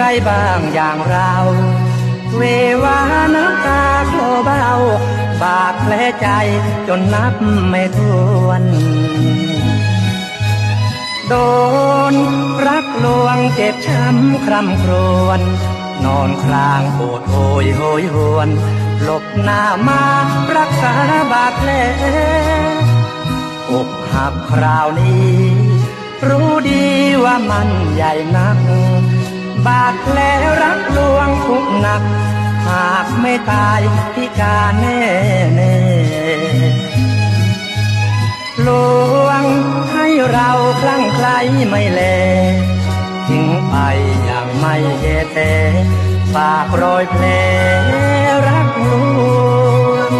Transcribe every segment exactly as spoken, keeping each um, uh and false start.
บ้างอย่างเราเววาน้ำตาโคลเบาบาดแผลใจจนนับไม่ถ้วนโดนรักลวงเจ็บช้ำคร่ำครวญนอนคลางปวดโหยโหยหวนหลบหน้ามารักษาบาดแผลอกหักคราวนี้รู้ดีว่ามันใหญ่นักบาดแผลรักลวงทุกหนักหากไม่ตายพิการแน่แน่ลวงให้เราคลั่งไคล้ไม่แลทิ้งไปอย่างไม่แย่แต่ฝากรอยแผลรักลวง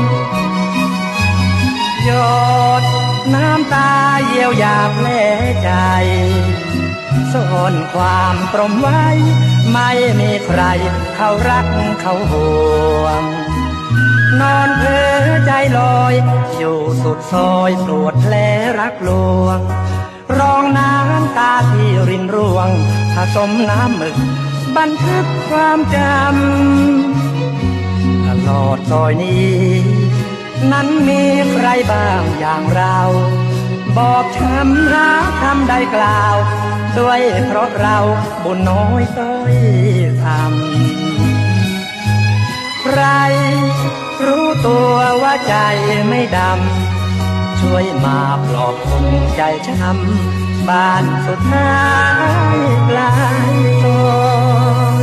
หยดน้ำตาเยียวยาแผลใจซ่อนความตรมไว้ไม่มีใครเขารักเขาห่วงนอนเพ้อใจลอยอยู่สุดซอยปวดแผลรักลวงรองน้ำตาที่รินร่วงผสมน้ำหมึกบันทึกความจำตลอดซอยนี้นั้นมีใครบ้างอย่างเราบอกช้ำหาคำใดกล่าวด้วยเพราะเราบุญน้อยต้อยทำใครรู้ตัวว่าใจไม่ดำช่วยมาปลอบคนใจช้ำบ้านสุดท้ายปลายซอย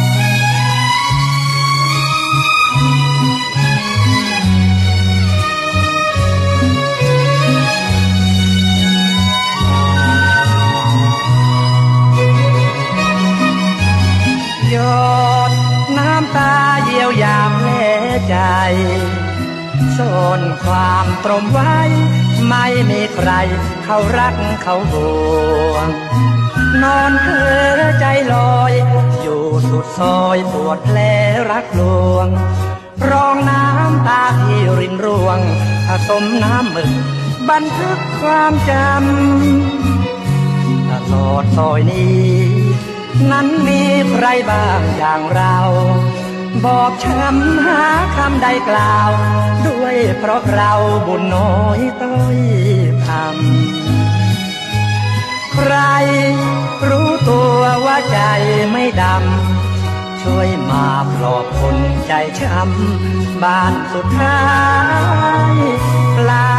หยดน้ำตาเยียวยาแผลใจซ่อนความตรมไว้ไม่มีใครเขารักเขาห่วงนอนเพ้อใจลอยอยู่สุดซอยปวดแผลรักลวงรองน้ำตาที่รินร่วงผสมน้ำหมึกบันทึกความจำตลอดซอยนี้นั้นมีใครบ้างอย่างเราบอกช้ำหาคำใดกล่าวด้วยเพราะเราบุญน้อยต้อยทำใครรู้ตัวว่าใจไม่ดำช่วยมาปลอบคนใจช้ำบ้านสุดท้ายปลา